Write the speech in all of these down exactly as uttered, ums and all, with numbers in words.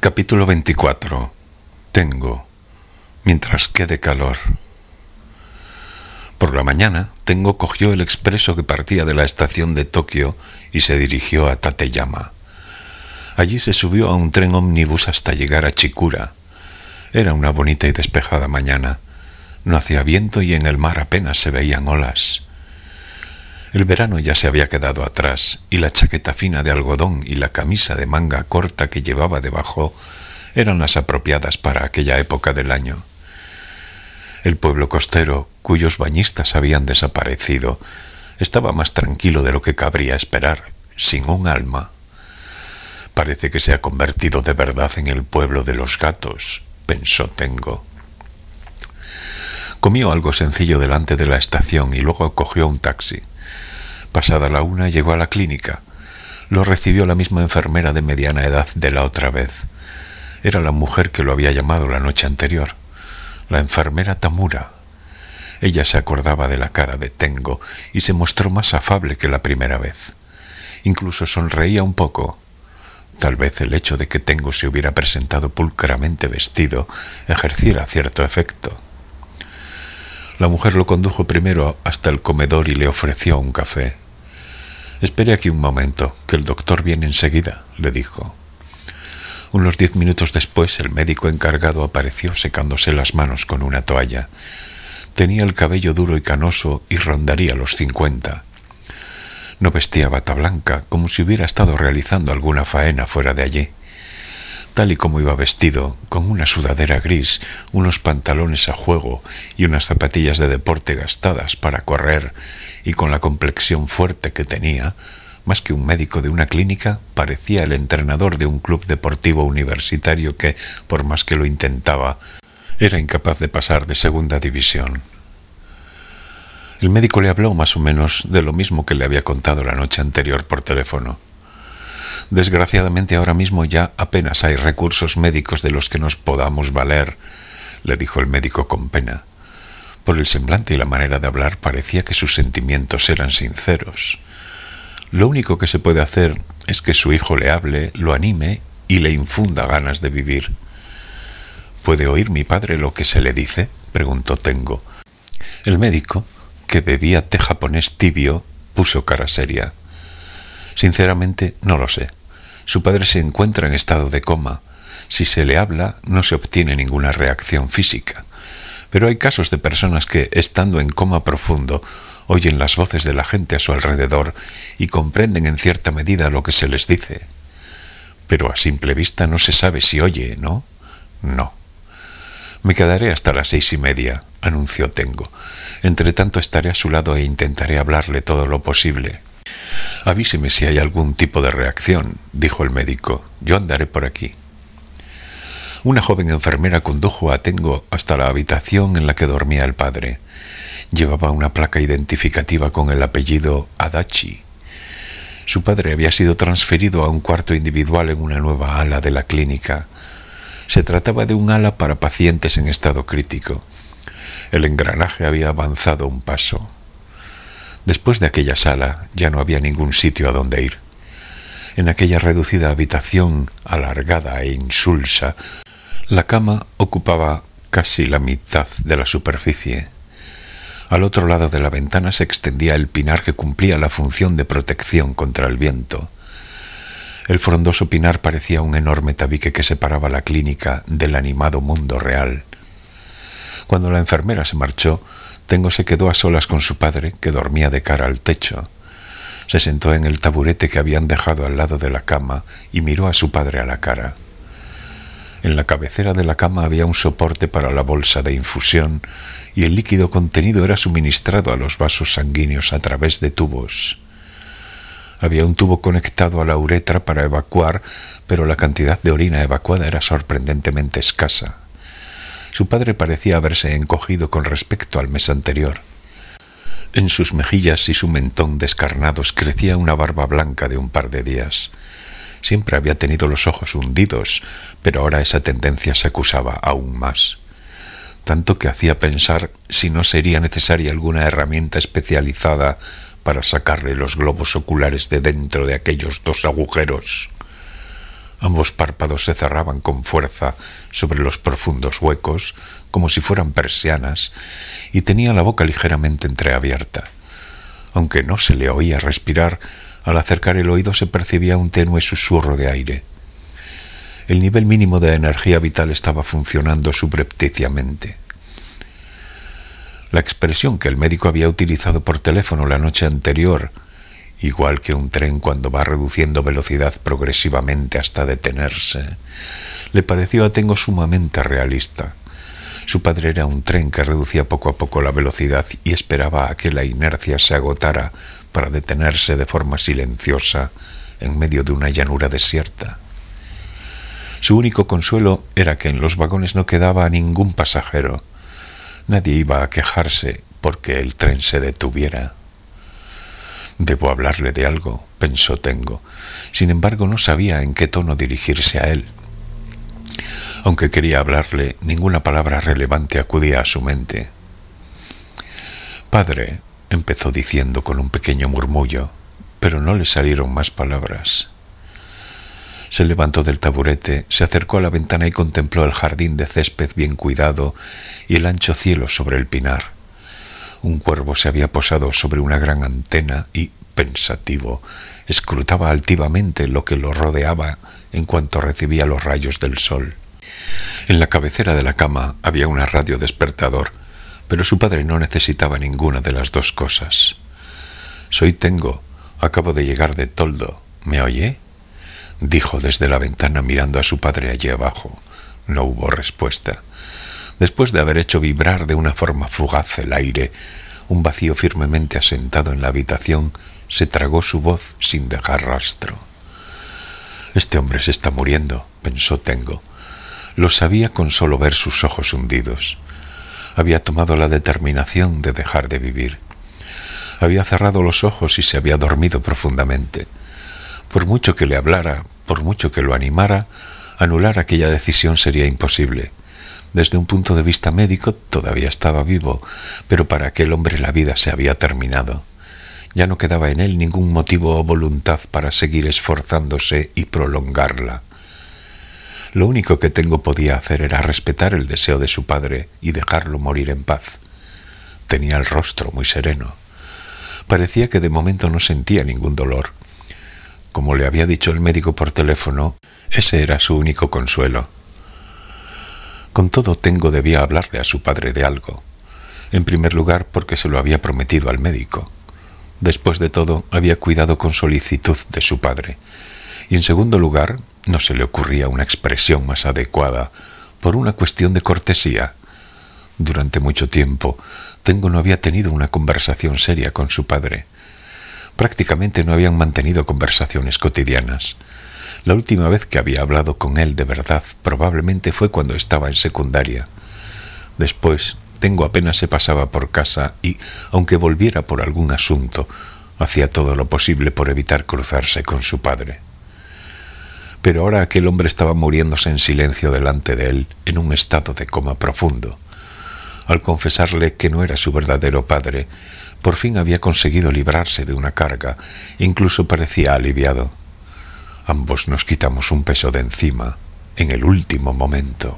Capítulo veinticuatro. Tengo, mientras quede calor. Por la mañana, Tengo cogió el expreso que partía de la estación de Tokio y se dirigió a Tateyama. Allí se subió a un tren ómnibus hasta llegar a Chikura. Era una bonita y despejada mañana. No hacía viento y en el mar apenas se veían olas. El verano ya se había quedado atrás y la chaqueta fina de algodón y la camisa de manga corta que llevaba debajo eran las apropiadas para aquella época del año. El pueblo costero, cuyos bañistas habían desaparecido, estaba más tranquilo de lo que cabría esperar, sin un alma. Parece que se ha convertido de verdad en el pueblo de los gatos, pensó Tengo. Comió algo sencillo delante de la estación y luego cogió un taxi. Pasada la una llegó a la clínica. Lo recibió la misma enfermera de mediana edad de la otra vez. Era la mujer que lo había llamado la noche anterior, la enfermera Tamura. Ella se acordaba de la cara de Tengo y se mostró más afable que la primera vez. Incluso sonreía un poco. Tal vez el hecho de que Tengo se hubiera presentado pulcramente vestido ejerciera cierto efecto. La mujer lo condujo primero hasta el comedor y le ofreció un café. «Espere aquí un momento, que el doctor viene enseguida», le dijo. Unos diez minutos después, el médico encargado apareció secándose las manos con una toalla. Tenía el cabello duro y canoso y rondaría los cincuenta. No vestía bata blanca, como si hubiera estado realizando alguna faena fuera de allí. Tal y como iba vestido, con una sudadera gris, unos pantalones a juego y unas zapatillas de deporte gastadas para correr, y con la complexión fuerte que tenía, más que un médico de una clínica, parecía el entrenador de un club deportivo universitario que, por más que lo intentaba, era incapaz de pasar de segunda división. El médico le habló más o menos de lo mismo que le había contado la noche anterior por teléfono. «Desgraciadamente ahora mismo ya apenas hay recursos médicos de los que nos podamos valer», le dijo el médico con pena. Por el semblante y la manera de hablar parecía que sus sentimientos eran sinceros. Lo único que se puede hacer es que su hijo le hable, lo anime y le infunda ganas de vivir. «¿Puede oír mi padre lo que se le dice?», preguntó Tengo. El médico, que bebía té japonés tibio, puso cara seria. «Sinceramente, no lo sé. Su padre se encuentra en estado de coma. Si se le habla, no se obtiene ninguna reacción física. Pero hay casos de personas que, estando en coma profundo, oyen las voces de la gente a su alrededor y comprenden en cierta medida lo que se les dice. Pero a simple vista no se sabe si oye, ¿no? No. Me quedaré hasta las seis y media», anunció Tengo. «Entre tanto estaré a su lado e intentaré hablarle todo lo posible». «Avíseme si hay algún tipo de reacción», dijo el médico. «Yo andaré por aquí». Una joven enfermera condujo a Tengo hasta la habitación en la que dormía el padre. Llevaba una placa identificativa con el apellido Adachi. Su padre había sido transferido a un cuarto individual en una nueva ala de la clínica. Se trataba de un ala para pacientes en estado crítico. El engranaje había avanzado un paso. Después de aquella sala ya no había ningún sitio a donde ir. En aquella reducida habitación, alargada e insulsa, la cama ocupaba casi la mitad de la superficie. Al otro lado de la ventana se extendía el pinar que cumplía la función de protección contra el viento. El frondoso pinar parecía un enorme tabique que separaba la clínica del animado mundo real. Cuando la enfermera se marchó, Tengo se quedó a solas con su padre, que dormía de cara al techo. Se sentó en el taburete que habían dejado al lado de la cama y miró a su padre a la cara. En la cabecera de la cama había un soporte para la bolsa de infusión y el líquido contenido era suministrado a los vasos sanguíneos a través de tubos. Había un tubo conectado a la uretra para evacuar, pero la cantidad de orina evacuada era sorprendentemente escasa. Su padre parecía haberse encogido con respecto al mes anterior. En sus mejillas y su mentón descarnados crecía una barba blanca de un par de días. Siempre había tenido los ojos hundidos, pero ahora esa tendencia se acusaba aún más. Tanto que hacía pensar si no sería necesaria alguna herramienta especializada para sacarle los globos oculares de dentro de aquellos dos agujeros. Ambos párpados se cerraban con fuerza sobre los profundos huecos, como si fueran persianas, y tenía la boca ligeramente entreabierta. Aunque no se le oía respirar, al acercar el oído se percibía un tenue susurro de aire. El nivel mínimo de energía vital estaba funcionando subrepticiamente. La expresión que el médico había utilizado por teléfono la noche anterior, igual que un tren cuando va reduciendo velocidad progresivamente hasta detenerse, le pareció a Tengo sumamente realista. Su padre era un tren que reducía poco a poco la velocidad y esperaba a que la inercia se agotara para detenerse de forma silenciosa en medio de una llanura desierta. Su único consuelo era que en los vagones no quedaba ningún pasajero. Nadie iba a quejarse porque el tren se detuviera. Debo hablarle de algo, pensó Tengo. Sin embargo, no sabía en qué tono dirigirse a él. Aunque quería hablarle, ninguna palabra relevante acudía a su mente. «Padre», empezó diciendo con un pequeño murmullo, pero no le salieron más palabras. Se levantó del taburete, se acercó a la ventana y contempló el jardín de césped bien cuidado y el ancho cielo sobre el pinar. Un cuervo se había posado sobre una gran antena y, pensativo, escrutaba altivamente lo que lo rodeaba en cuanto recibía los rayos del sol. En la cabecera de la cama había una radio despertador, pero su padre no necesitaba ninguna de las dos cosas. «Soy Tengo, acabo de llegar de Toldo, ¿me oye?», dijo desde la ventana mirando a su padre allí abajo. No hubo respuesta. Después de haber hecho vibrar de una forma fugaz el aire, un vacío firmemente asentado en la habitación se tragó su voz sin dejar rastro. «Este hombre se está muriendo», pensó Tengo. Lo sabía con solo ver sus ojos hundidos. Había tomado la determinación de dejar de vivir. Había cerrado los ojos y se había dormido profundamente. Por mucho que le hablara, por mucho que lo animara, anular aquella decisión sería imposible. Desde un punto de vista médico todavía estaba vivo, pero para aquel hombre la vida se había terminado. Ya no quedaba en él ningún motivo o voluntad para seguir esforzándose y prolongarla. Lo único que Tengo podía hacer era respetar el deseo de su padre y dejarlo morir en paz. Tenía el rostro muy sereno. Parecía que de momento no sentía ningún dolor. Como le había dicho el médico por teléfono, ese era su único consuelo. Con todo, Tengo debía hablarle a su padre de algo. En primer lugar, porque se lo había prometido al médico. Después de todo, había cuidado con solicitud de su padre. Y en segundo lugar, no se le ocurría una expresión más adecuada, por una cuestión de cortesía. Durante mucho tiempo, Tengo no había tenido una conversación seria con su padre. Prácticamente no habían mantenido conversaciones cotidianas. La última vez que había hablado con él de verdad probablemente fue cuando estaba en secundaria. Después, Tengo apenas se pasaba por casa y, aunque volviera por algún asunto, hacía todo lo posible por evitar cruzarse con su padre. Pero ahora aquel hombre estaba muriéndose en silencio delante de él, en un estado de coma profundo. Al confesarle que no era su verdadero padre, por fin había conseguido librarse de una carga, incluso parecía aliviado. Ambos nos quitamos un peso de encima, en el último momento.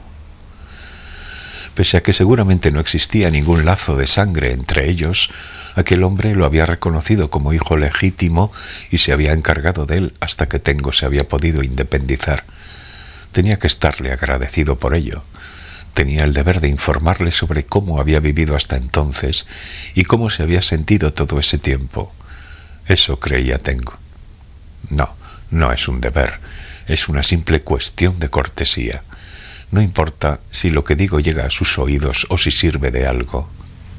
Pese a que seguramente no existía ningún lazo de sangre entre ellos, aquel hombre lo había reconocido como hijo legítimo y se había encargado de él hasta que Tengo se había podido independizar. Tenía que estarle agradecido por ello. Tenía el deber de informarle sobre cómo había vivido hasta entonces y cómo se había sentido todo ese tiempo. Eso creía Tengo. No, no es un deber, es una simple cuestión de cortesía. No importa si lo que digo llega a sus oídos o si sirve de algo.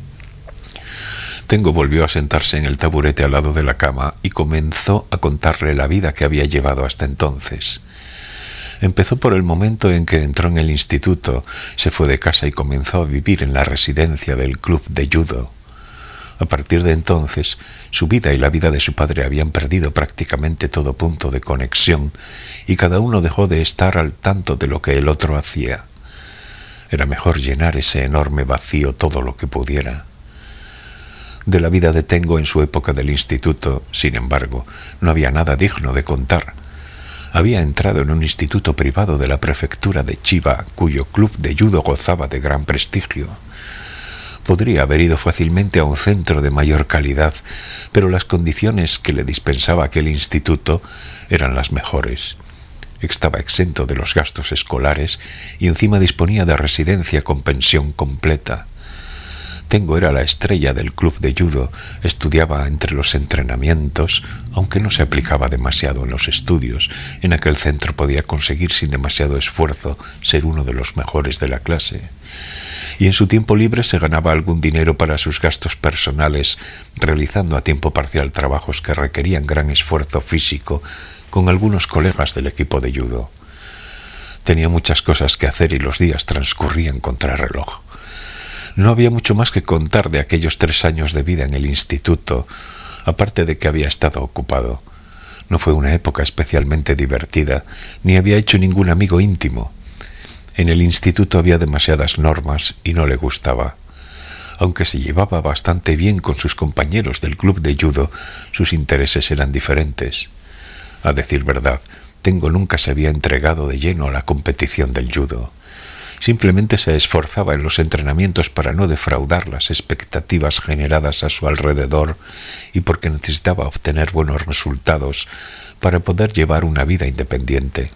Tengo volvió a sentarse en el taburete al lado de la cama y comenzó a contarle la vida que había llevado hasta entonces. Empezó por el momento en que entró en el instituto, se fue de casa y comenzó a vivir en la residencia del club de judo. A partir de entonces, su vida y la vida de su padre habían perdido prácticamente todo punto de conexión y cada uno dejó de estar al tanto de lo que el otro hacía. Era mejor llenar ese enorme vacío todo lo que pudiera. De la vida de Tengo en su época del instituto, sin embargo, no había nada digno de contar. Había entrado en un instituto privado de la prefectura de Chiba, cuyo club de judo gozaba de gran prestigio. Podría haber ido fácilmente a un centro de mayor calidad, pero las condiciones que le dispensaba aquel instituto eran las mejores. Estaba exento de los gastos escolares y encima disponía de residencia con pensión completa. Tengo era la estrella del club de judo, estudiaba entre los entrenamientos, aunque no se aplicaba demasiado en los estudios. En aquel centro podía conseguir sin demasiado esfuerzo ser uno de los mejores de la clase. Y en su tiempo libre se ganaba algún dinero para sus gastos personales, realizando a tiempo parcial trabajos que requerían gran esfuerzo físico con algunos colegas del equipo de judo. Tenía muchas cosas que hacer y los días transcurrían contra reloj. No había mucho más que contar de aquellos tres años de vida en el instituto, aparte de que había estado ocupado. No fue una época especialmente divertida, ni había hecho ningún amigo íntimo. En el instituto había demasiadas normas y no le gustaba. Aunque se llevaba bastante bien con sus compañeros del club de judo, sus intereses eran diferentes. A decir verdad, Tengo nunca se había entregado de lleno a la competición del judo. Simplemente se esforzaba en los entrenamientos para no defraudar las expectativas generadas a su alrededor y porque necesitaba obtener buenos resultados para poder llevar una vida independiente.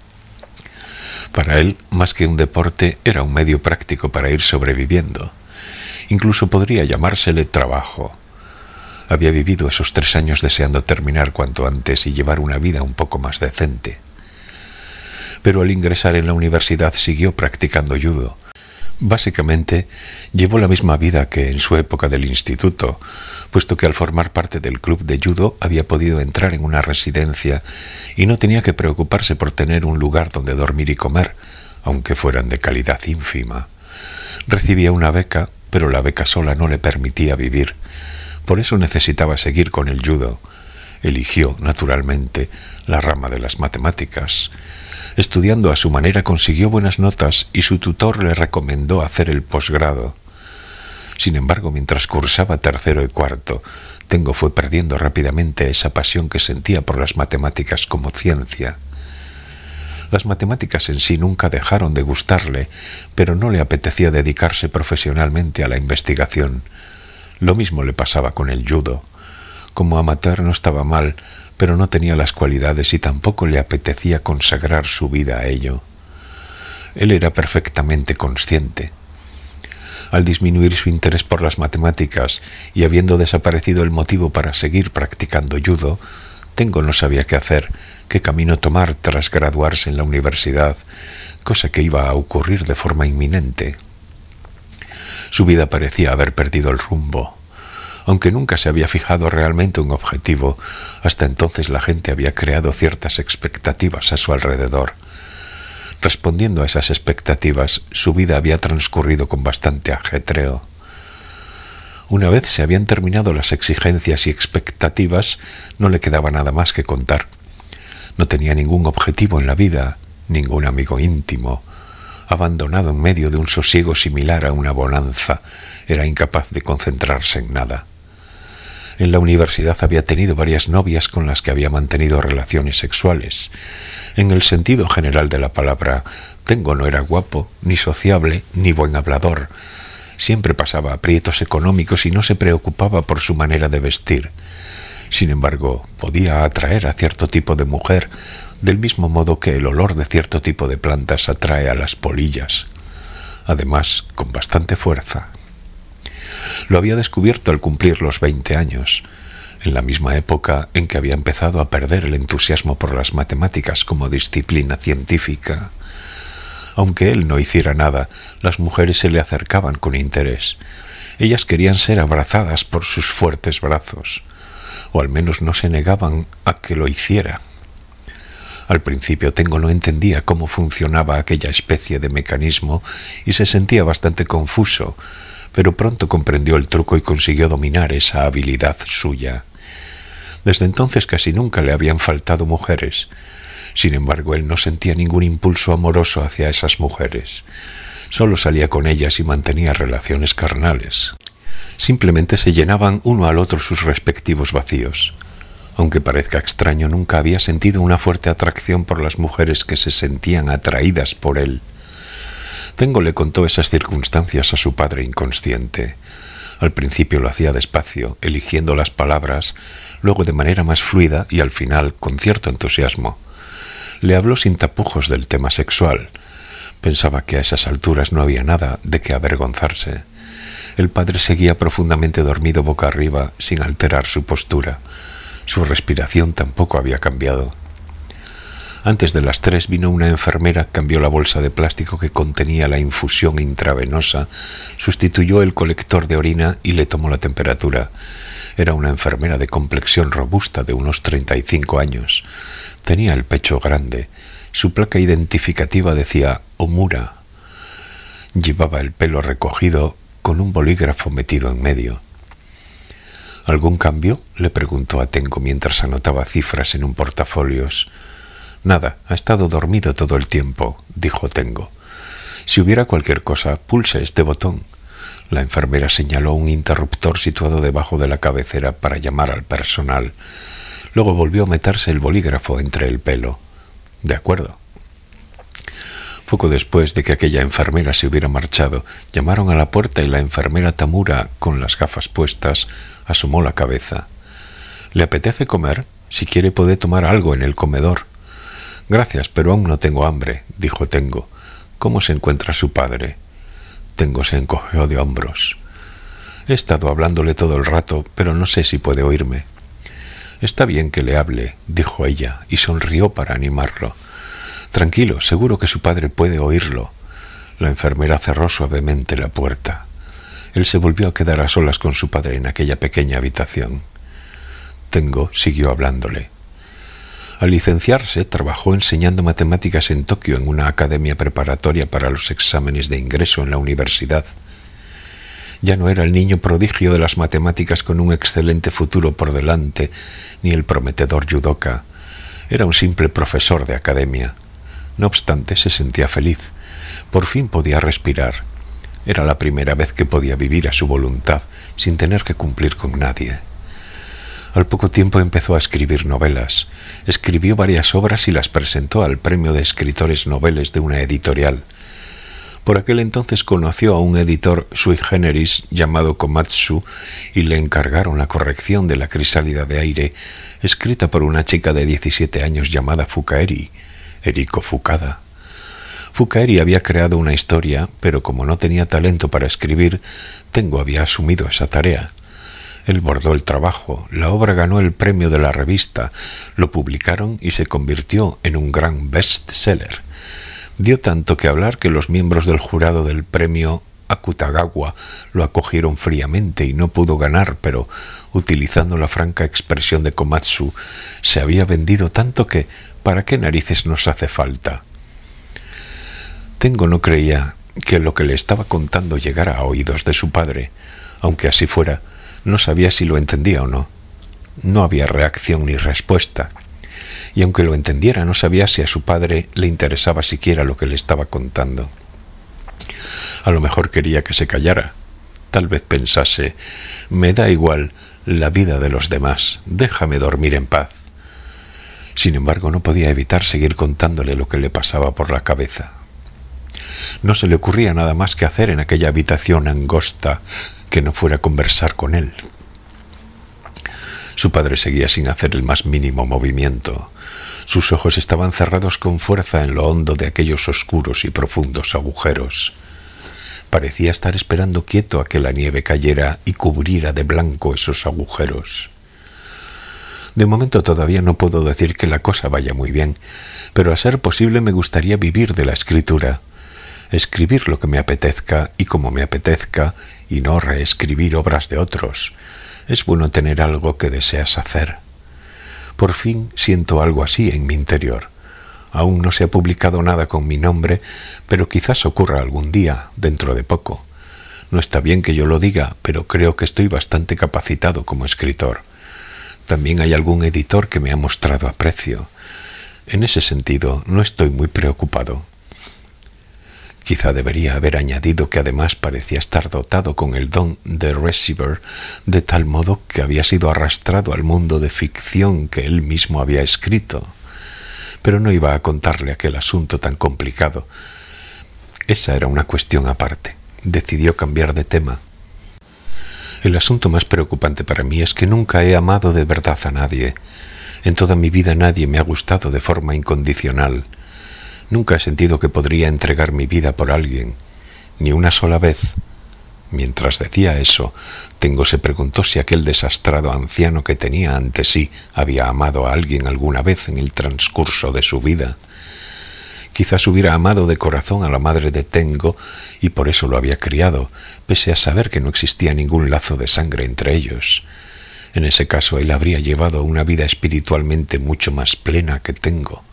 Para él, más que un deporte, era un medio práctico para ir sobreviviendo. Incluso podría llamársele trabajo. Había vivido esos tres años deseando terminar cuanto antes y llevar una vida un poco más decente. Pero al ingresar en la universidad siguió practicando judo. Básicamente, llevó la misma vida que en su época del instituto, puesto que al formar parte del club de judo había podido entrar en una residencia y no tenía que preocuparse por tener un lugar donde dormir y comer, aunque fueran de calidad ínfima. Recibía una beca, pero la beca sola no le permitía vivir. Por eso necesitaba seguir con el judo. Eligió, naturalmente, la rama de las matemáticas. Estudiando a su manera consiguió buenas notas y su tutor le recomendó hacer el posgrado. Sin embargo, mientras cursaba tercero y cuarto, Tengo fue perdiendo rápidamente esa pasión que sentía por las matemáticas como ciencia. Las matemáticas en sí nunca dejaron de gustarle, pero no le apetecía dedicarse profesionalmente a la investigación. Lo mismo le pasaba con el judo. Como amateur no estaba mal, pero no tenía las cualidades y tampoco le apetecía consagrar su vida a ello. Él era perfectamente consciente. Al disminuir su interés por las matemáticas y habiendo desaparecido el motivo para seguir practicando judo, Tengo no sabía qué hacer, qué camino tomar tras graduarse en la universidad, cosa que iba a ocurrir de forma inminente. Su vida parecía haber perdido el rumbo. Aunque nunca se había fijado realmente un objetivo, hasta entonces la gente había creado ciertas expectativas a su alrededor. Respondiendo a esas expectativas, su vida había transcurrido con bastante ajetreo. Una vez se habían terminado las exigencias y expectativas, no le quedaba nada más que contar. No tenía ningún objetivo en la vida, ningún amigo íntimo. Abandonado en medio de un sosiego similar a una bonanza, era incapaz de concentrarse en nada. En la universidad había tenido varias novias con las que había mantenido relaciones sexuales. En el sentido general de la palabra, Tengo no era guapo, ni sociable, ni buen hablador. Siempre pasaba aprietos económicos y no se preocupaba por su manera de vestir. Sin embargo, podía atraer a cierto tipo de mujer, del mismo modo que el olor de cierto tipo de plantas atrae a las polillas. Además, con bastante fuerza. Lo había descubierto al cumplir los veinte años, en la misma época en que había empezado a perder el entusiasmo por las matemáticas como disciplina científica. Aunque él no hiciera nada, las mujeres se le acercaban con interés. Ellas querían ser abrazadas por sus fuertes brazos, o al menos no se negaban a que lo hiciera. Al principio Tengo no entendía cómo funcionaba aquella especie de mecanismo y se sentía bastante confuso, pero pronto comprendió el truco y consiguió dominar esa habilidad suya. Desde entonces casi nunca le habían faltado mujeres. Sin embargo, él no sentía ningún impulso amoroso hacia esas mujeres. Solo salía con ellas y mantenía relaciones carnales. Simplemente se llenaban uno al otro sus respectivos vacíos. Aunque parezca extraño, nunca había sentido una fuerte atracción por las mujeres que se sentían atraídas por él. Tengo le contó esas circunstancias a su padre inconsciente. Al principio lo hacía despacio, eligiendo las palabras, luego de manera más fluida y al final con cierto entusiasmo. Le habló sin tapujos del tema sexual. Pensaba que a esas alturas no había nada de qué avergonzarse. El padre seguía profundamente dormido boca arriba, sin alterar su postura. Su respiración tampoco había cambiado. Antes de las tres vino una enfermera, cambió la bolsa de plástico que contenía la infusión intravenosa, sustituyó el colector de orina y le tomó la temperatura. Era una enfermera de complexión robusta de unos treinta y cinco años. Tenía el pecho grande. Su placa identificativa decía Omura. Llevaba el pelo recogido con un bolígrafo metido en medio. ¿Algún cambio?, le preguntó a Tengo mientras anotaba cifras en un portafolios. Nada, ha estado dormido todo el tiempo, dijo Tengo. Si hubiera cualquier cosa, pulse este botón. La enfermera señaló un interruptor situado debajo de la cabecera para llamar al personal. Luego volvió a meterse el bolígrafo entre el pelo. De acuerdo. Poco después de que aquella enfermera se hubiera marchado, llamaron a la puerta y la enfermera Tamura, con las gafas puestas, asomó la cabeza. ¿Le apetece comer? Si quiere puede tomar algo en el comedor. Gracias, pero aún no tengo hambre, dijo Tengo. ¿Cómo se encuentra su padre? Tengo se encogió de hombros. He estado hablándole todo el rato, pero no sé si puede oírme. Está bien que le hable, dijo ella, y sonrió para animarlo. Tranquilo, seguro que su padre puede oírlo. La enfermera cerró suavemente la puerta. Él se volvió a quedar a solas con su padre en aquella pequeña habitación. Tengo siguió hablándole. Al licenciarse, trabajó enseñando matemáticas en Tokio en una academia preparatoria para los exámenes de ingreso en la universidad. Ya no era el niño prodigio de las matemáticas con un excelente futuro por delante, ni el prometedor judoka. Era un simple profesor de academia. No obstante, se sentía feliz. Por fin podía respirar. Era la primera vez que podía vivir a su voluntad, sin tener que cumplir con nadie. Al poco tiempo empezó a escribir novelas. Escribió varias obras y las presentó al Premio de Escritores Noveles de una editorial. Por aquel entonces conoció a un editor sui generis llamado Komatsu y le encargaron la corrección de La crisálida de aire, escrita por una chica de diecisiete años llamada Fukaeri, Eriko Fukada. Fukaeri había creado una historia, pero como no tenía talento para escribir, Tengo había asumido esa tarea. Él bordó el trabajo, la obra ganó el premio de la revista, lo publicaron y se convirtió en un gran bestseller. Dio tanto que hablar que los miembros del jurado del premio Akutagawa lo acogieron fríamente y no pudo ganar, pero, utilizando la franca expresión de Komatsu, se había vendido tanto que ¿para qué narices nos hace falta? Tengo no creía que lo que le estaba contando llegara a oídos de su padre. Aunque así fuera, no sabía si lo entendía o no. No había reacción ni respuesta. Y aunque lo entendiera, no sabía si a su padre le interesaba siquiera lo que le estaba contando. A lo mejor quería que se callara. Tal vez pensase, me da igual la vida de los demás, déjame dormir en paz. Sin embargo, no podía evitar seguir contándole lo que le pasaba por la cabeza. No se le ocurría nada más que hacer en aquella habitación angosta que no fuera conversar con él. Su padre seguía sin hacer el más mínimo movimiento. Sus ojos estaban cerrados con fuerza en lo hondo de aquellos oscuros y profundos agujeros. Parecía estar esperando quieto a que la nieve cayera y cubriera de blanco esos agujeros. De momento todavía no puedo decir que la cosa vaya muy bien, pero a ser posible me gustaría vivir de la escritura. Escribir lo que me apetezca y como me apetezca, y no reescribir obras de otros. Es bueno tener algo que deseas hacer. Por fin siento algo así en mi interior. Aún no se ha publicado nada con mi nombre, pero quizás ocurra algún día, dentro de poco. No está bien que yo lo diga, pero creo que estoy bastante capacitado como escritor. También hay algún editor que me ha mostrado aprecio. En ese sentido, no estoy muy preocupado. Quizá debería haber añadido que además parecía estar dotado con el don de receiver, de tal modo que había sido arrastrado al mundo de ficción que él mismo había escrito. Pero no iba a contarle aquel asunto tan complicado. Esa era una cuestión aparte. Decidió cambiar de tema. El asunto más preocupante para mí es que nunca he amado de verdad a nadie. En toda mi vida nadie me ha gustado de forma incondicional. Nunca he sentido que podría entregar mi vida por alguien, ni una sola vez. Mientras decía eso, Tengo se preguntó si aquel desastrado anciano que tenía ante sí había amado a alguien alguna vez en el transcurso de su vida. Quizás hubiera amado de corazón a la madre de Tengo y por eso lo había criado, pese a saber que no existía ningún lazo de sangre entre ellos. En ese caso, él habría llevado una vida espiritualmente mucho más plena que Tengo.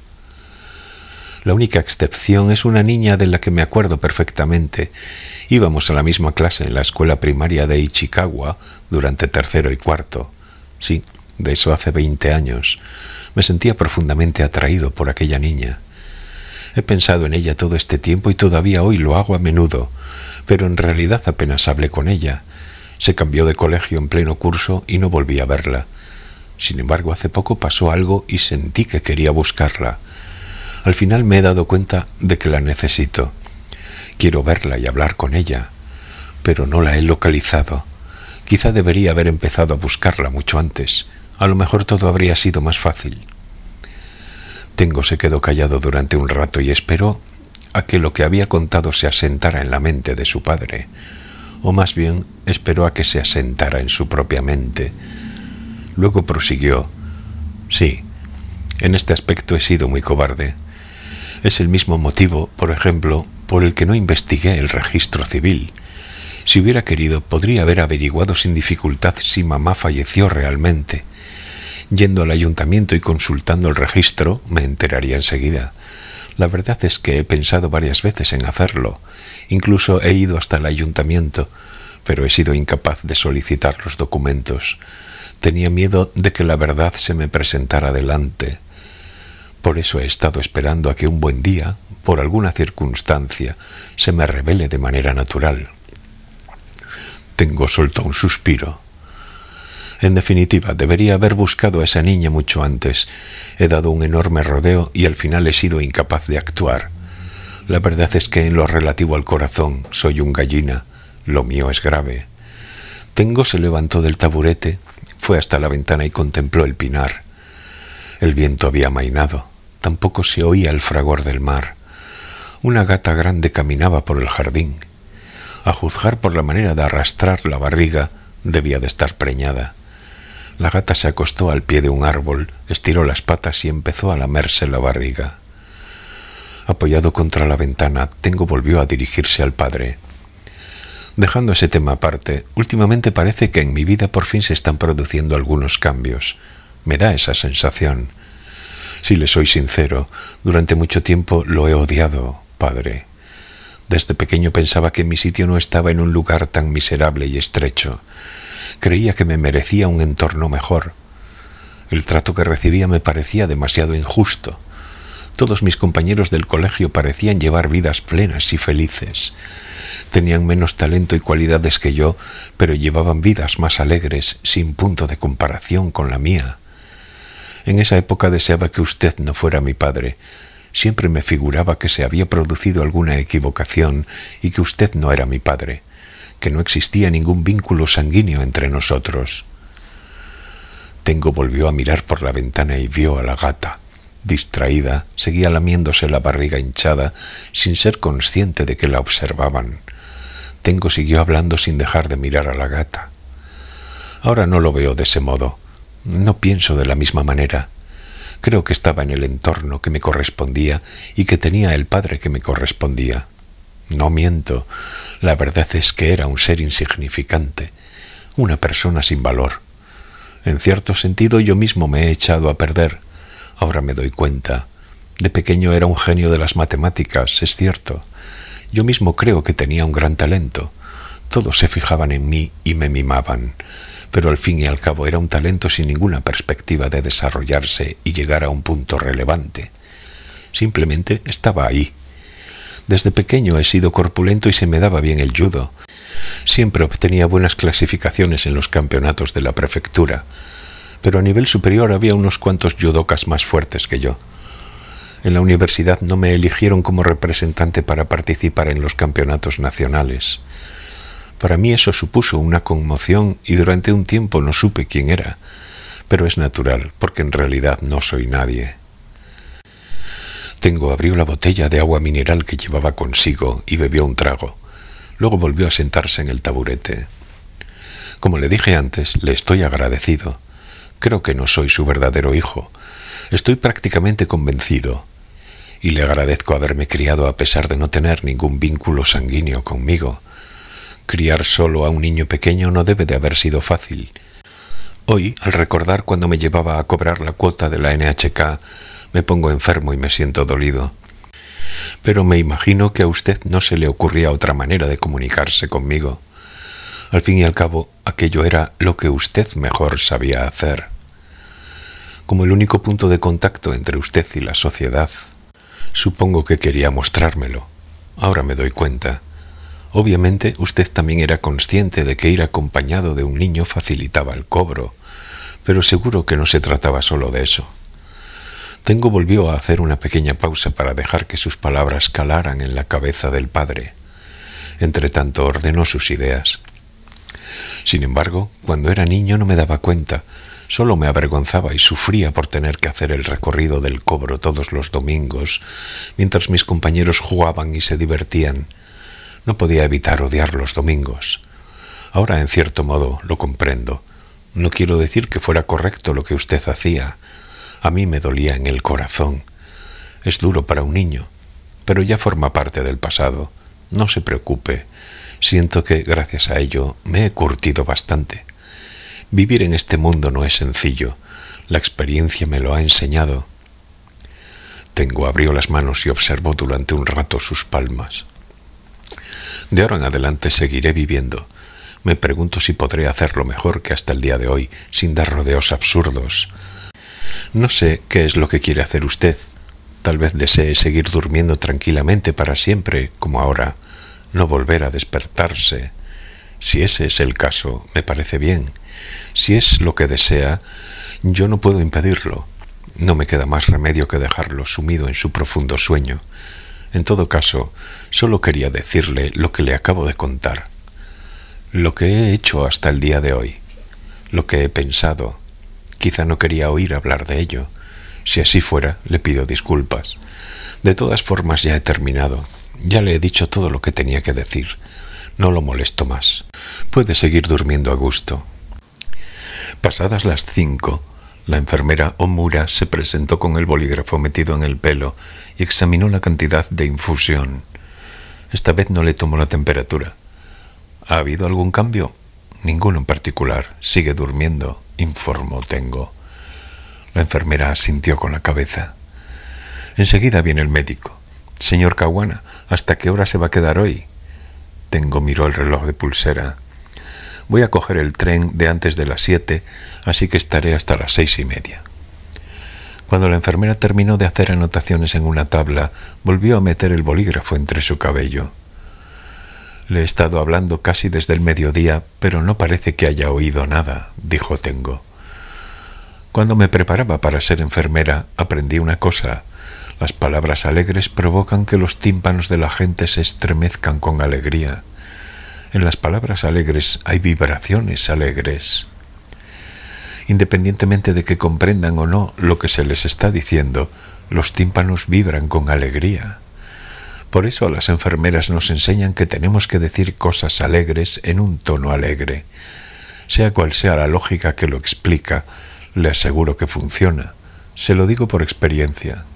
La única excepción es una niña de la que me acuerdo perfectamente. Íbamos a la misma clase en la escuela primaria de Ichikawa durante tercero y cuarto. Sí, de eso hace veinte años. Me sentía profundamente atraído por aquella niña. He pensado en ella todo este tiempo y todavía hoy lo hago a menudo, pero en realidad apenas hablé con ella. Se cambió de colegio en pleno curso y no volví a verla. Sin embargo, hace poco pasó algo y sentí que quería buscarla. Al final me he dado cuenta de que la necesito. Quiero verla y hablar con ella, pero no la he localizado. Quizá debería haber empezado a buscarla mucho antes. A lo mejor todo habría sido más fácil. Tengo se quedó callado durante un rato y esperó a que lo que había contado se asentara en la mente de su padre, o más bien esperó a que se asentara en su propia mente. Luego prosiguió: sí, en este aspecto he sido muy cobarde. Es el mismo motivo, por ejemplo, por el que no investigué el registro civil. Si hubiera querido, podría haber averiguado sin dificultad si mamá falleció realmente. Yendo al ayuntamiento y consultando el registro, me enteraría enseguida. La verdad es que he pensado varias veces en hacerlo. Incluso he ido hasta el ayuntamiento, pero he sido incapaz de solicitar los documentos. Tenía miedo de que la verdad se me presentara delante. Por eso he estado esperando a que un buen día, por alguna circunstancia, se me revele de manera natural. Tengo soltó un suspiro. En definitiva, debería haber buscado a esa niña mucho antes. He dado un enorme rodeo y al final he sido incapaz de actuar. La verdad es que en lo relativo al corazón soy un gallina. Lo mío es grave. Tengo se levantó del taburete, fue hasta la ventana y contempló el pinar. El viento había amainado. Tampoco se oía el fragor del mar. Una gata grande caminaba por el jardín. A juzgar por la manera de arrastrar la barriga, debía de estar preñada. La gata se acostó al pie de un árbol, estiró las patas y empezó a lamerse la barriga. Apoyado contra la ventana, Tengo volvió a dirigirse al padre. Dejando ese tema aparte, últimamente parece que en mi vida por fin se están produciendo algunos cambios. Me da esa sensación. Si le soy sincero, durante mucho tiempo lo he odiado, padre. Desde pequeño pensaba que mi sitio no estaba en un lugar tan miserable y estrecho. Creía que me merecía un entorno mejor. El trato que recibía me parecía demasiado injusto. Todos mis compañeros del colegio parecían llevar vidas plenas y felices. Tenían menos talento y cualidades que yo, pero llevaban vidas más alegres, sin punto de comparación con la mía. En esa época deseaba que usted no fuera mi padre. Siempre me figuraba que se había producido alguna equivocación y que usted no era mi padre, que no existía ningún vínculo sanguíneo entre nosotros. Tengo volvió a mirar por la ventana y vio a la gata. Distraída, seguía lamiéndose la barriga hinchada, sin ser consciente de que la observaban. Tengo siguió hablando sin dejar de mirar a la gata. Ahora no lo veo de ese modo. No pienso de la misma manera. Creo que estaba en el entorno que me correspondía y que tenía el padre que me correspondía. No miento. La verdad es que era un ser insignificante, una persona sin valor. En cierto sentido yo mismo me he echado a perder. Ahora me doy cuenta. De pequeño era un genio de las matemáticas, es cierto. Yo mismo creo que tenía un gran talento. Todos se fijaban en mí y me mimaban. Pero al fin y al cabo era un talento sin ninguna perspectiva de desarrollarse y llegar a un punto relevante. Simplemente estaba ahí. Desde pequeño he sido corpulento y se me daba bien el judo. Siempre obtenía buenas clasificaciones en los campeonatos de la prefectura, pero a nivel superior había unos cuantos judokas más fuertes que yo. En la universidad no me eligieron como representante para participar en los campeonatos nacionales. Para mí eso supuso una conmoción y durante un tiempo no supe quién era, pero es natural, porque en realidad no soy nadie. Tengo abrió la botella de agua mineral que llevaba consigo y bebió un trago. Luego volvió a sentarse en el taburete. Como le dije antes, le estoy agradecido. Creo que no soy su verdadero hijo. Estoy prácticamente convencido. Y le agradezco haberme criado a pesar de no tener ningún vínculo sanguíneo conmigo. Criar solo a un niño pequeño no debe de haber sido fácil. Hoy, al recordar cuando me llevaba a cobrar la cuota de la N H K, me pongo enfermo y me siento dolido. Pero me imagino que a usted no se le ocurría otra manera de comunicarse conmigo. Al fin y al cabo, aquello era lo que usted mejor sabía hacer. Como el único punto de contacto entre usted y la sociedad, supongo que quería mostrármelo. Ahora me doy cuenta. Obviamente, usted también era consciente de que ir acompañado de un niño facilitaba el cobro, pero seguro que no se trataba solo de eso. Tengo volvió a hacer una pequeña pausa para dejar que sus palabras calaran en la cabeza del padre. Entretanto ordenó sus ideas. Sin embargo, cuando era niño no me daba cuenta, solo me avergonzaba y sufría por tener que hacer el recorrido del cobro todos los domingos, mientras mis compañeros jugaban y se divertían. No podía evitar odiar los domingos. Ahora, en cierto modo, lo comprendo. No quiero decir que fuera correcto lo que usted hacía. A mí me dolía en el corazón. Es duro para un niño, pero ya forma parte del pasado. No se preocupe. Siento que, gracias a ello, me he curtido bastante. Vivir en este mundo no es sencillo. La experiencia me lo ha enseñado. Tengo abrió las manos y observó durante un rato sus palmas. De ahora en adelante seguiré viviendo. Me pregunto si podré hacerlo mejor que hasta el día de hoy, sin dar rodeos absurdos. No sé qué es lo que quiere hacer usted. Tal vez desee seguir durmiendo tranquilamente para siempre, como ahora, no volver a despertarse. Si ese es el caso, me parece bien. Si es lo que desea, yo no puedo impedirlo. No me queda más remedio que dejarlo sumido en su profundo sueño. En todo caso, solo quería decirle lo que le acabo de contar. Lo que he hecho hasta el día de hoy. Lo que he pensado. Quizá no quería oír hablar de ello. Si así fuera, le pido disculpas. De todas formas, ya he terminado. Ya le he dicho todo lo que tenía que decir. No lo molesto más. Puede seguir durmiendo a gusto. Pasadas las cinco, la enfermera Omura se presentó con el bolígrafo metido en el pelo y examinó la cantidad de infusión. Esta vez no le tomó la temperatura. ¿Ha habido algún cambio? Ninguno en particular. Sigue durmiendo, informó Tengo. La enfermera asintió con la cabeza. Enseguida viene el médico. Señor Caguana, ¿hasta qué hora se va a quedar hoy? Tengo miró el reloj de pulsera. Voy a coger el tren de antes de las siete, así que estaré hasta las seis y media. Cuando la enfermera terminó de hacer anotaciones en una tabla, volvió a meter el bolígrafo entre su cabello. Le he estado hablando casi desde el mediodía, pero no parece que haya oído nada, dijo Tengo. Cuando me preparaba para ser enfermera, aprendí una cosa. Las palabras alegres provocan que los tímpanos de la gente se estremezcan con alegría. En las palabras alegres hay vibraciones alegres. Independientemente de que comprendan o no lo que se les está diciendo, los tímpanos vibran con alegría. Por eso las enfermeras nos enseñan que tenemos que decir cosas alegres en un tono alegre. Sea cual sea la lógica que lo explica, le aseguro que funciona. Se lo digo por experiencia.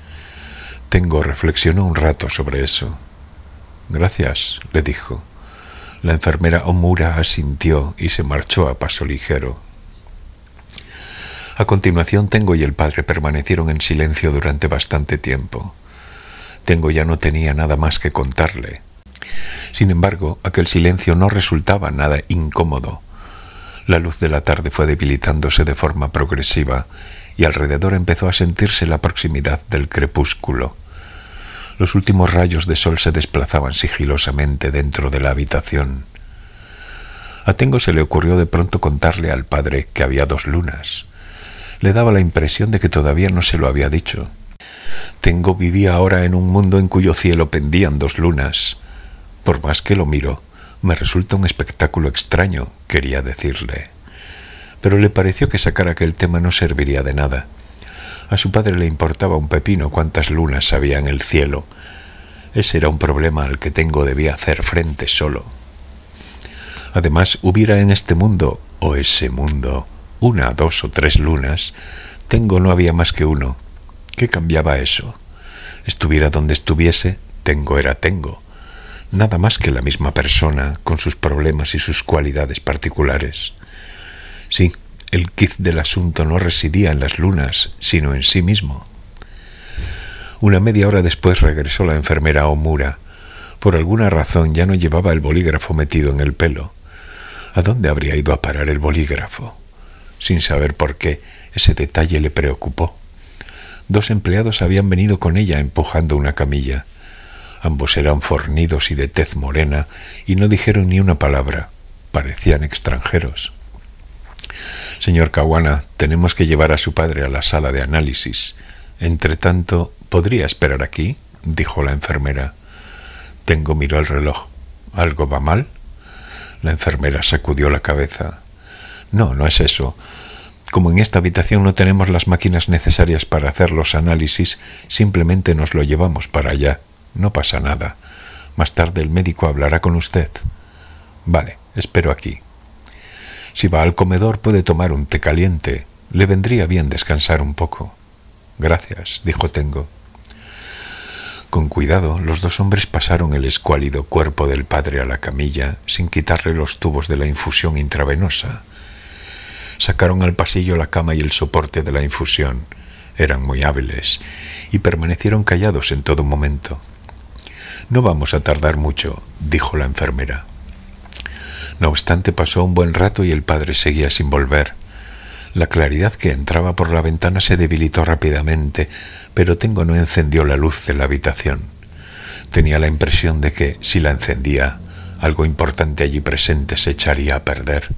Tengo reflexionó un rato sobre eso. Gracias, le dijo. La enfermera Omura asintió y se marchó a paso ligero. A continuación, Tengo y el padre permanecieron en silencio durante bastante tiempo. Tengo ya no tenía nada más que contarle. Sin embargo, aquel silencio no resultaba nada incómodo. La luz de la tarde fue debilitándose de forma progresiva y alrededor empezó a sentirse la proximidad del crepúsculo. Los últimos rayos de sol se desplazaban sigilosamente dentro de la habitación. A Tengo se le ocurrió de pronto contarle al padre que había dos lunas. Le daba la impresión de que todavía no se lo había dicho. Tengo vivía ahora en un mundo en cuyo cielo pendían dos lunas. Por más que lo miro, me resulta un espectáculo extraño, quería decirle. Pero le pareció que sacar aquel tema no serviría de nada. A su padre le importaba un pepino cuántas lunas había en el cielo. Ese era un problema al que Tengo debía hacer frente solo. Además, hubiera en este mundo, o ese mundo, una, dos o tres lunas, Tengo no había más que uno. ¿Qué cambiaba eso? Estuviera donde estuviese, Tengo era Tengo. Nada más que la misma persona, con sus problemas y sus cualidades particulares. Sí, el quiz del asunto no residía en las lunas, sino en sí mismo. Una media hora después regresó la enfermera Omura. Por alguna razón ya no llevaba el bolígrafo metido en el pelo. ¿A dónde habría ido a parar el bolígrafo? Sin saber por qué, ese detalle le preocupó. Dos empleados habían venido con ella empujando una camilla. Ambos eran fornidos y de tez morena y no dijeron ni una palabra. Parecían extranjeros. Señor Caguana, tenemos que llevar a su padre a la sala de análisis. Entretanto, ¿podría esperar aquí?, dijo la enfermera. Tengo miró el reloj. ¿Algo va mal? La enfermera sacudió la cabeza. No, no es eso. Como en esta habitación no tenemos las máquinas necesarias para hacer los análisis, simplemente nos lo llevamos para allá. No pasa nada. Más tarde el médico hablará con usted. Vale, espero aquí. Si va al comedor puede tomar un té caliente. Le vendría bien descansar un poco. Gracias, dijo Tengo. Con cuidado, los dos hombres pasaron el escuálido cuerpo del padre a la camilla sin quitarle los tubos de la infusión intravenosa. Sacaron al pasillo la cama y el soporte de la infusión. Eran muy hábiles y permanecieron callados en todo momento. No vamos a tardar mucho, dijo la enfermera. No obstante, pasó un buen rato y el padre seguía sin volver. La claridad que entraba por la ventana se debilitó rápidamente, pero Tengo no encendió la luz de la habitación. Tenía la impresión de que, si la encendía, algo importante allí presente se echaría a perder.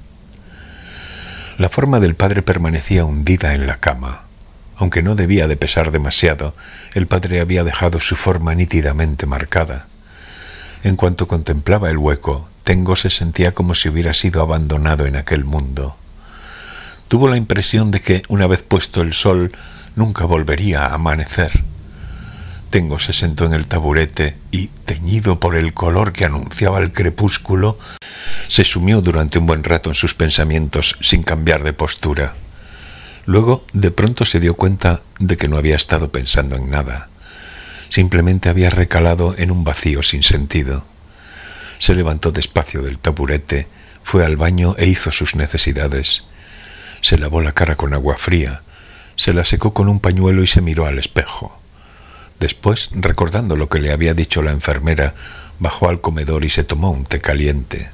La forma del padre permanecía hundida en la cama. Aunque no debía de pesar demasiado, el padre había dejado su forma nítidamente marcada. En cuanto contemplaba el hueco, Tengo se sentía como si hubiera sido abandonado en aquel mundo. Tuvo la impresión de que, una vez puesto el sol, nunca volvería a amanecer. Tengo se sentó en el taburete y, teñido por el color que anunciaba el crepúsculo, se sumió durante un buen rato en sus pensamientos sin cambiar de postura. Luego, de pronto se dio cuenta de que no había estado pensando en nada. Simplemente había recalado en un vacío sin sentido. Se levantó despacio del taburete, fue al baño e hizo sus necesidades. Se lavó la cara con agua fría, se la secó con un pañuelo y se miró al espejo. Después, recordando lo que le había dicho la enfermera, bajó al comedor y se tomó un té caliente.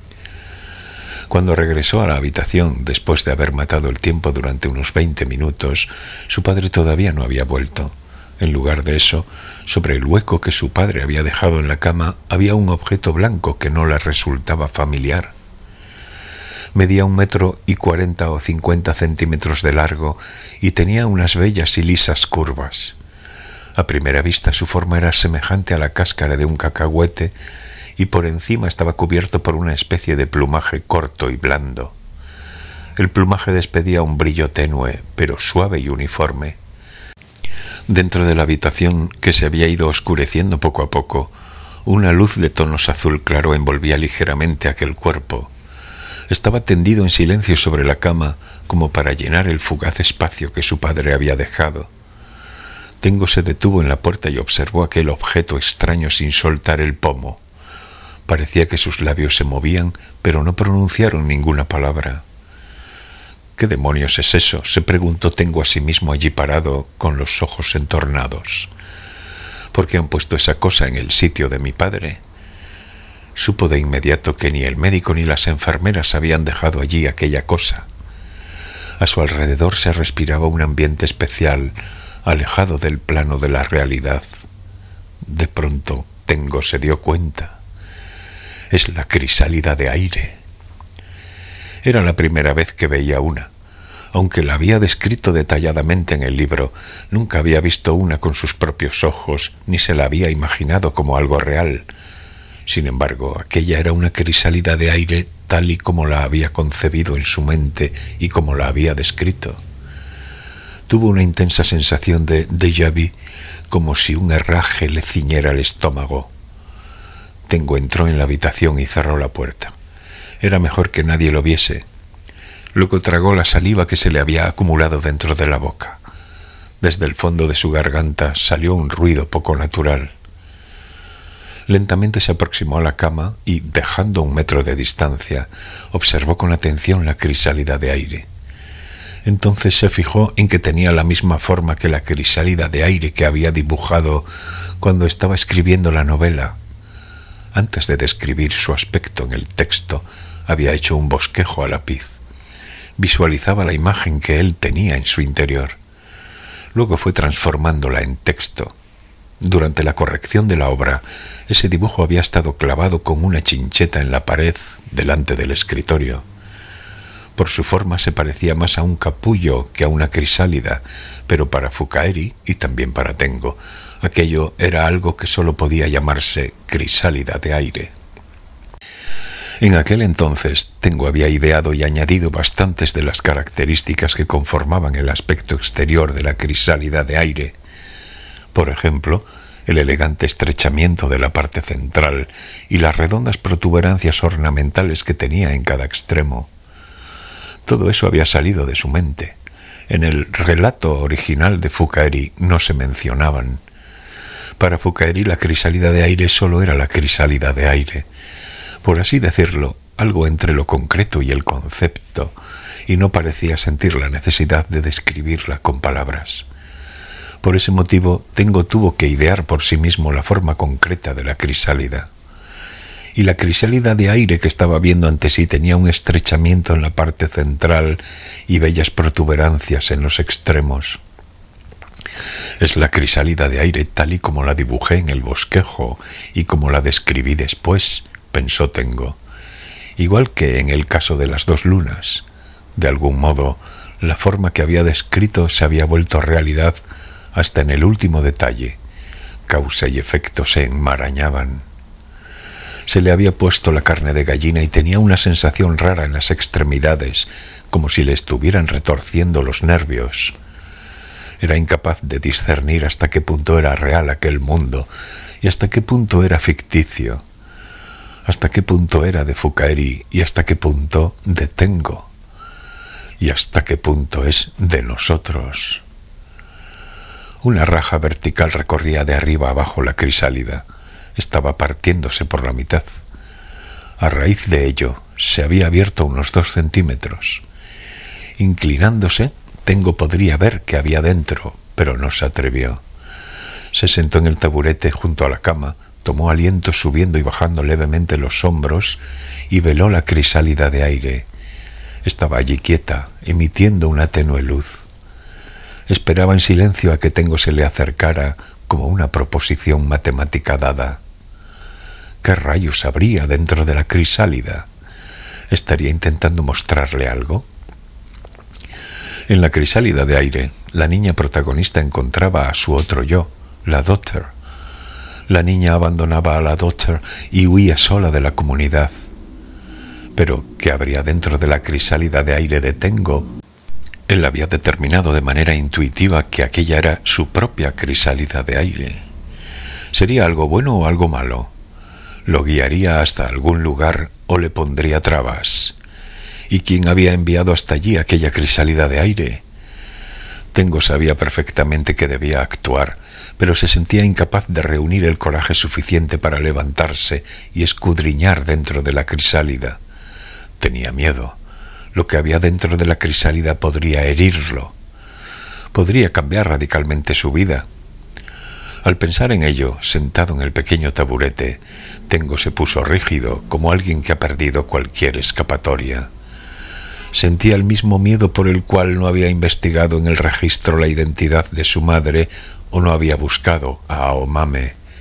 Cuando regresó a la habitación, después de haber matado el tiempo durante unos veinte minutos, su padre todavía no había vuelto. En lugar de eso, sobre el hueco que su padre había dejado en la cama, había un objeto blanco que no le resultaba familiar. Medía un metro y cuarenta o cincuenta centímetros de largo y tenía unas bellas y lisas curvas. A primera vista su forma era semejante a la cáscara de un cacahuete y por encima estaba cubierto por una especie de plumaje corto y blando. El plumaje despedía un brillo tenue, pero suave y uniforme. Dentro de la habitación, que se había ido oscureciendo poco a poco, una luz de tonos azul claro envolvía ligeramente aquel cuerpo. Estaba tendido en silencio sobre la cama, como para llenar el fugaz espacio que su padre había dejado. Tengo se detuvo en la puerta y observó aquel objeto extraño sin soltar el pomo. Parecía que sus labios se movían, pero no pronunciaron ninguna palabra. ¿Qué demonios es eso?, se preguntó Tengo a sí mismo allí parado, con los ojos entornados. ¿Por qué han puesto esa cosa en el sitio de mi padre? Supo de inmediato que ni el médico ni las enfermeras habían dejado allí aquella cosa. A su alrededor se respiraba un ambiente especial, alejado del plano de la realidad. De pronto, Tengo se dio cuenta. Es la crisálida de aire. Era la primera vez que veía una. Aunque la había descrito detalladamente en el libro, nunca había visto una con sus propios ojos, ni se la había imaginado como algo real. Sin embargo, aquella era una crisálida de aire tal y como la había concebido en su mente y como la había descrito. Tuvo una intensa sensación de déjà vu, como si un herraje le ciñera el estómago. Tengo entró en la habitación y cerró la puerta. Era mejor que nadie lo viese. Luego tragó la saliva que se le había acumulado dentro de la boca. Desde el fondo de su garganta salió un ruido poco natural. Lentamente se aproximó a la cama y, dejando un metro de distancia, observó con atención la crisálida de aire. Entonces se fijó en que tenía la misma forma que la crisálida de aire que había dibujado cuando estaba escribiendo la novela. Antes de describir su aspecto en el texto, había hecho un bosquejo a lápiz. Visualizaba la imagen que él tenía en su interior. Luego fue transformándola en texto. Durante la corrección de la obra, ese dibujo había estado clavado con una chincheta en la pared delante del escritorio. Por su forma se parecía más a un capullo que a una crisálida, pero para Fukaeri, y también para Tengo, aquello era algo que solo podía llamarse crisálida de aire. En aquel entonces, Tengo había ideado y añadido bastantes de las características que conformaban el aspecto exterior de la crisálida de aire. Por ejemplo, el elegante estrechamiento de la parte central y las redondas protuberancias ornamentales que tenía en cada extremo. Todo eso había salido de su mente. En el relato original de Fukaeri no se mencionaban. Para Fukaeri la crisálida de aire solo era la crisálida de aire. Por así decirlo, algo entre lo concreto y el concepto, y no parecía sentir la necesidad de describirla con palabras. Por ese motivo, Tengo tuvo que idear por sí mismo la forma concreta de la crisálida. Y la crisálida de aire que estaba viendo ante sí tenía un estrechamiento en la parte central y bellas protuberancias en los extremos. Es la crisálida de aire tal y como la dibujé en el bosquejo y como la describí después, pensó Tengo. Igual que en el caso de las dos lunas. De algún modo, la forma que había descrito se había vuelto realidad hasta en el último detalle. Causa y efecto se enmarañaban. Se le había puesto la carne de gallina y tenía una sensación rara en las extremidades, como si le estuvieran retorciendo los nervios. Era incapaz de discernir hasta qué punto era real aquel mundo y hasta qué punto era ficticio, hasta qué punto era de Fukaeri y hasta qué punto de Tengo, y hasta qué punto es de nosotros. Una raja vertical recorría de arriba abajo la crisálida. Estaba partiéndose por la mitad. A raíz de ello, se había abierto unos dos centímetros. Inclinándose, Tengo podría ver qué había dentro, pero no se atrevió. Se sentó en el taburete junto a la cama, tomó aliento subiendo y bajando levemente los hombros y veló la crisálida de aire. Estaba allí quieta, emitiendo una tenue luz. Esperaba en silencio a que Tengo se le acercara como una proposición matemática dada. ¿Qué rayos habría dentro de la crisálida? ¿Estaría intentando mostrarle algo? En la crisálida de aire, la niña protagonista encontraba a su otro yo, la Daughter. La niña abandonaba a la Daughter y huía sola de la comunidad. Pero, ¿qué habría dentro de la crisálida de aire de Tengo? Él había determinado de manera intuitiva que aquella era su propia crisálida de aire. ¿Sería algo bueno o algo malo? ¿Lo guiaría hasta algún lugar o le pondría trabas? ¿Y quién había enviado hasta allí aquella crisálida de aire? Tengo sabía perfectamente que debía actuar, pero se sentía incapaz de reunir el coraje suficiente para levantarse y escudriñar dentro de la crisálida. Tenía miedo. Lo que había dentro de la crisálida podría herirlo. Podría cambiar radicalmente su vida. Al pensar en ello, sentado en el pequeño taburete, Tengo se puso rígido, como alguien que ha perdido cualquier escapatoria. Sentía el mismo miedo por el cual no había investigado en el registro la identidad de su madre o no había buscado a Aomame.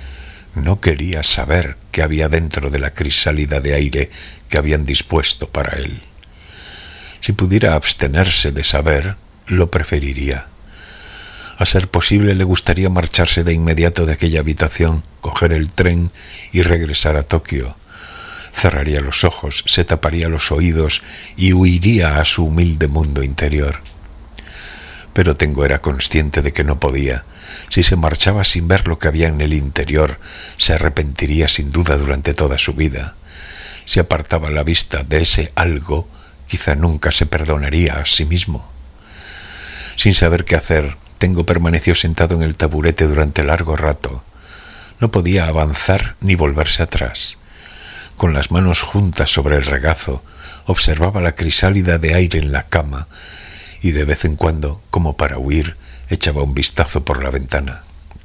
No quería saber qué había dentro de la crisálida de aire que habían dispuesto para él. Si pudiera abstenerse de saber, lo preferiría. A ser posible, le gustaría marcharse de inmediato de aquella habitación, coger el tren y regresar a Tokio. Cerraría los ojos, se taparía los oídos y huiría a su humilde mundo interior. Pero Tengo era consciente de que no podía. Si se marchaba sin ver lo que había en el interior, se arrepentiría sin duda durante toda su vida. Si apartaba la vista de ese algo, quizá nunca se perdonaría a sí mismo. Sin saber qué hacer, Tengo permaneció sentado en el taburete durante largo rato. No podía avanzar ni volverse atrás. Con las manos juntas sobre el regazo, observaba la crisálida de aire en la cama y de vez en cuando, como para huir, echaba un vistazo por la ventana.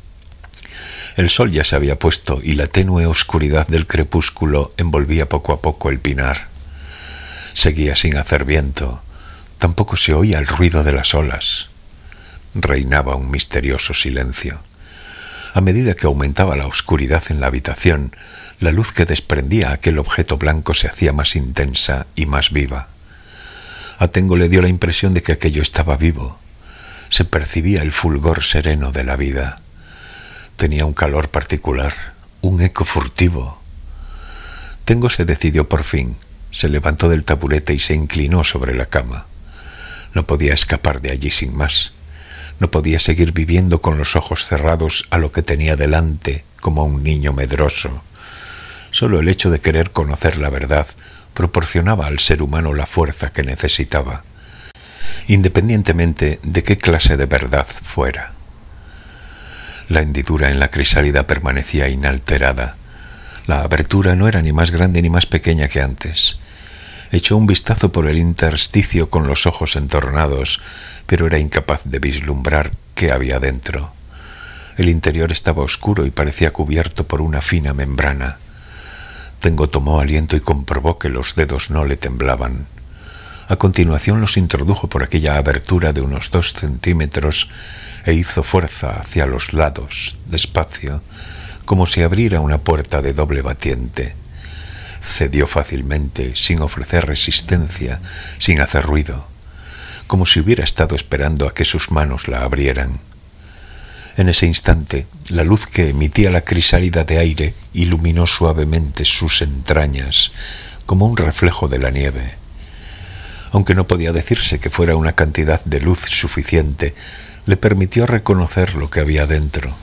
El sol ya se había puesto y la tenue oscuridad del crepúsculo envolvía poco a poco el pinar. Seguía sin hacer viento, tampoco se oía el ruido de las olas. Reinaba un misterioso silencio. A medida que aumentaba la oscuridad en la habitación, la luz que desprendía aquel objeto blanco se hacía más intensa y más viva. A Tengo le dio la impresión de que aquello estaba vivo. Se percibía el fulgor sereno de la vida. Tenía un calor particular, un eco furtivo. Tengo se decidió por fin, se levantó del taburete y se inclinó sobre la cama. No podía escapar de allí sin más. No podía seguir viviendo con los ojos cerrados a lo que tenía delante como un niño medroso. Solo el hecho de querer conocer la verdad proporcionaba al ser humano la fuerza que necesitaba, independientemente de qué clase de verdad fuera. La hendidura en la crisálida permanecía inalterada. La abertura no era ni más grande ni más pequeña que antes. Echó un vistazo por el intersticio con los ojos entornados, pero era incapaz de vislumbrar qué había dentro. El interior estaba oscuro y parecía cubierto por una fina membrana. Tengo tomó aliento y comprobó que los dedos no le temblaban. A continuación los introdujo por aquella abertura de unos dos centímetros e hizo fuerza hacia los lados, despacio, como si abriera una puerta de doble batiente. Cedió fácilmente, sin ofrecer resistencia, sin hacer ruido, como si hubiera estado esperando a que sus manos la abrieran. En ese instante, la luz que emitía la crisálida de aire iluminó suavemente sus entrañas, como un reflejo de la nieve. Aunque no podía decirse que fuera una cantidad de luz suficiente, le permitió reconocer lo que había dentro.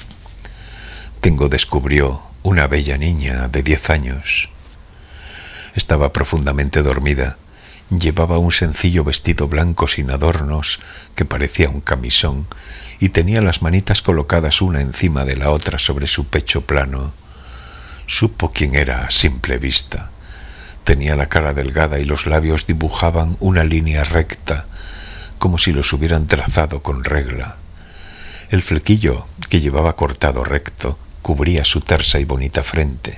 Tengo descubrió una bella niña de diez años. Estaba profundamente dormida. Llevaba un sencillo vestido blanco sin adornos, que parecía un camisón, y tenía las manitas colocadas una encima de la otra sobre su pecho plano. Supo quién era a simple vista. Tenía la cara delgada y los labios dibujaban una línea recta, como si los hubieran trazado con regla. El flequillo, que llevaba cortado recto, cubría su tersa y bonita frente.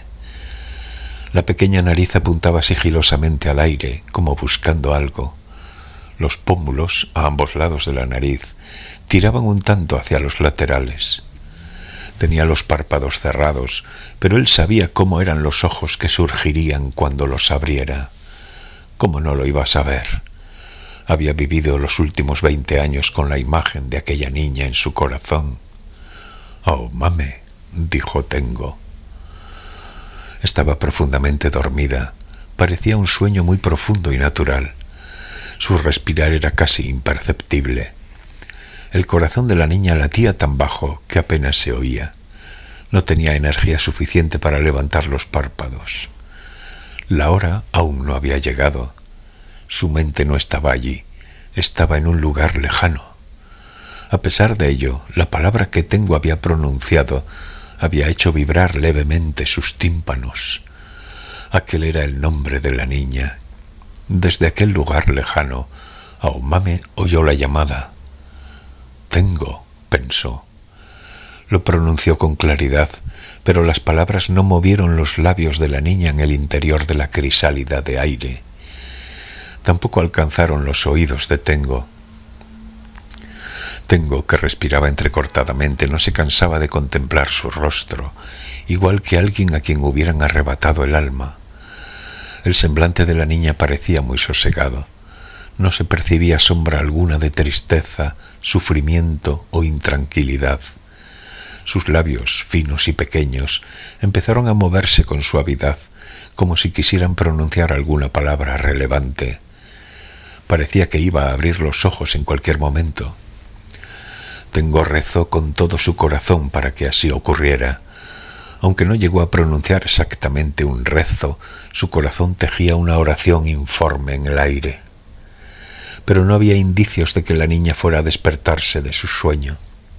La pequeña nariz apuntaba sigilosamente al aire, como buscando algo. Los pómulos, a ambos lados de la nariz, tiraban un tanto hacia los laterales. Tenía los párpados cerrados, pero él sabía cómo eran los ojos que surgirían cuando los abriera. ¿Cómo no lo iba a saber? Había vivido los últimos veinte años con la imagen de aquella niña en su corazón. «Oh, mame», dijo Tengo. Estaba profundamente dormida. Parecía un sueño muy profundo y natural. Su respirar era casi imperceptible. El corazón de la niña latía tan bajo que apenas se oía. No tenía energía suficiente para levantar los párpados. La hora aún no había llegado. Su mente no estaba allí, estaba en un lugar lejano. A pesar de ello, la palabra que Tengo había pronunciado había hecho vibrar levemente sus tímpanos. Aquel era el nombre de la niña. Desde aquel lugar lejano, Aomame oyó la llamada. «Tengo», pensó. Lo pronunció con claridad, pero las palabras no movieron los labios de la niña en el interior de la crisálida de aire. Tampoco alcanzaron los oídos de Tengo. Tengo, que respiraba entrecortadamente, no se cansaba de contemplar su rostro, igual que alguien a quien hubieran arrebatado el alma. El semblante de la niña parecía muy sosegado. No se percibía sombra alguna de tristeza, sufrimiento o intranquilidad. Sus labios, finos y pequeños, empezaron a moverse con suavidad, como si quisieran pronunciar alguna palabra relevante. Parecía que iba a abrir los ojos en cualquier momento. Tengo rezó con todo su corazón para que así ocurriera. Aunque no llegó a pronunciar exactamente un rezo, su corazón tejía una oración informe en el aire. Pero no había indicios de que la niña fuera a despertarse de su sueño.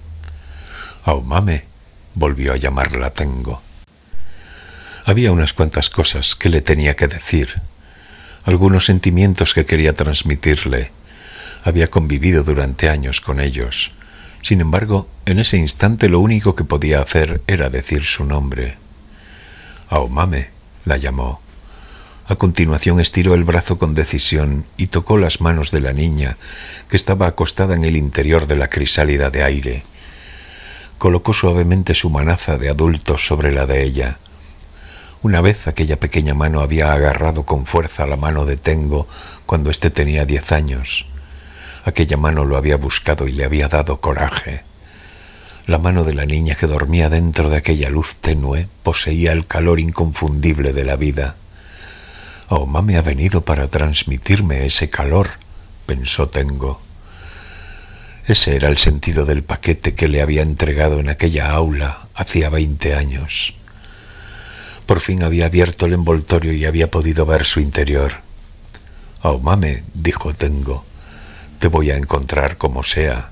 «Aomame», volvió a llamarla Tengo. Había unas cuantas cosas que le tenía que decir, algunos sentimientos que quería transmitirle. Había convivido durante años con ellos. Sin embargo, en ese instante lo único que podía hacer era decir su nombre. «Aomame», la llamó. A continuación estiró el brazo con decisión y tocó las manos de la niña, que estaba acostada en el interior de la crisálida de aire. Colocó suavemente su manaza de adulto sobre la de ella. Una vez aquella pequeña mano había agarrado con fuerza la mano de Tengo cuando éste tenía diez años. Aquella mano lo había buscado y le había dado coraje. La mano de la niña que dormía dentro de aquella luz tenue poseía el calor inconfundible de la vida. «Aomame ha venido para transmitirme ese calor», pensó Tengo. Ese era el sentido del paquete que le había entregado en aquella aula hacía veinte años. Por fin había abierto el envoltorio y había podido ver su interior. «Aomame», dijo Tengo, «te voy a encontrar como sea».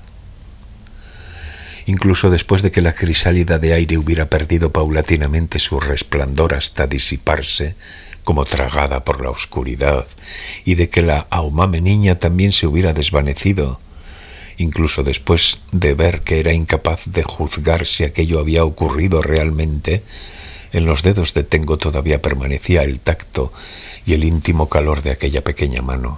Incluso después de que la crisálida de aire hubiera perdido paulatinamente su resplandor hasta disiparse, como tragada por la oscuridad, y de que la Aomame niña también se hubiera desvanecido, incluso después de ver que era incapaz de juzgar si aquello había ocurrido realmente, en los dedos de Tengo todavía permanecía el tacto y el íntimo calor de aquella pequeña mano.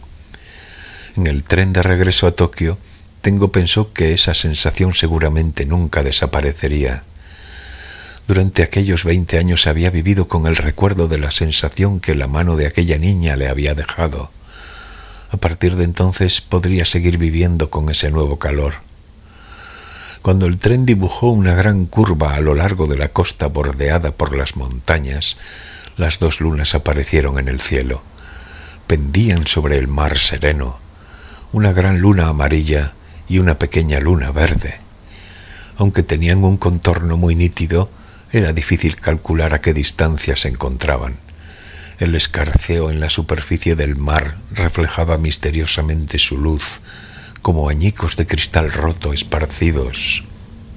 En el tren de regreso a Tokio, Tengo pensó que esa sensación seguramente nunca desaparecería. Durante aquellos veinte años había vivido con el recuerdo de la sensación que la mano de aquella niña le había dejado. A partir de entonces podría seguir viviendo con ese nuevo calor. Cuando el tren dibujó una gran curva a lo largo de la costa bordeada por las montañas, las dos lunas aparecieron en el cielo. Pendían sobre el mar sereno, una gran luna amarilla y una pequeña luna verde. Aunque tenían un contorno muy nítido, era difícil calcular a qué distancia se encontraban. El escarceo en la superficie del mar reflejaba misteriosamente su luz, como añicos de cristal roto esparcidos.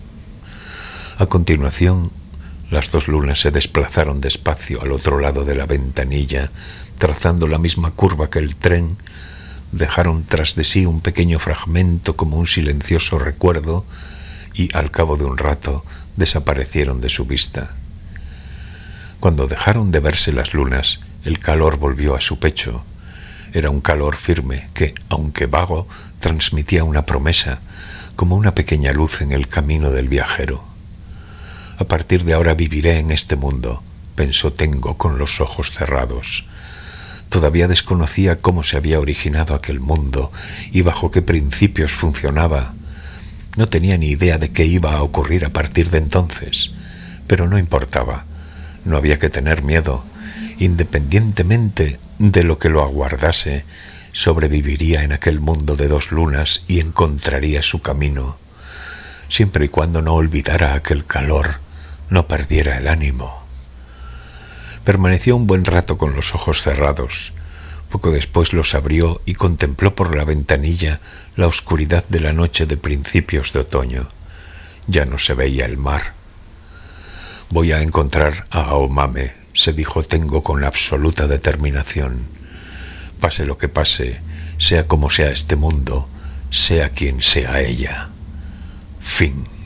A continuación, las dos lunas se desplazaron despacio al otro lado de la ventanilla, trazando la misma curva que el tren. Dejaron tras de sí un pequeño fragmento como un silencioso recuerdo y, al cabo de un rato, desaparecieron de su vista. Cuando dejaron de verse las lunas, el calor volvió a su pecho. Era un calor firme que, aunque vago, transmitía una promesa, como una pequeña luz en el camino del viajero. «A partir de ahora viviré en este mundo», pensó Tengo con los ojos cerrados. Todavía desconocía cómo se había originado aquel mundo y bajo qué principios funcionaba. No tenía ni idea de qué iba a ocurrir a partir de entonces, pero no importaba. No había que tener miedo. Independientemente de lo que lo aguardase, sobreviviría en aquel mundo de dos lunas y encontraría su camino. Siempre y cuando no olvidara aquel calor, no perdiera el ánimo. Permaneció un buen rato con los ojos cerrados. Poco después los abrió y contempló por la ventanilla la oscuridad de la noche de principios de otoño. Ya no se veía el mar. «Voy a encontrar a Aomame», se dijo Tengo con absoluta determinación. «Pase lo que pase, sea como sea este mundo, sea quien sea ella». Fin.